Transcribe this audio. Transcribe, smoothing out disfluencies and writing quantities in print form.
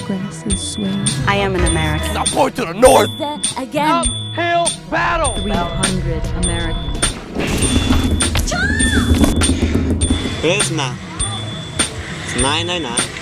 grasses sway. I am an American. Now point to the north. Again. Uphill battle. 300 Americans. Prisma. It's 909.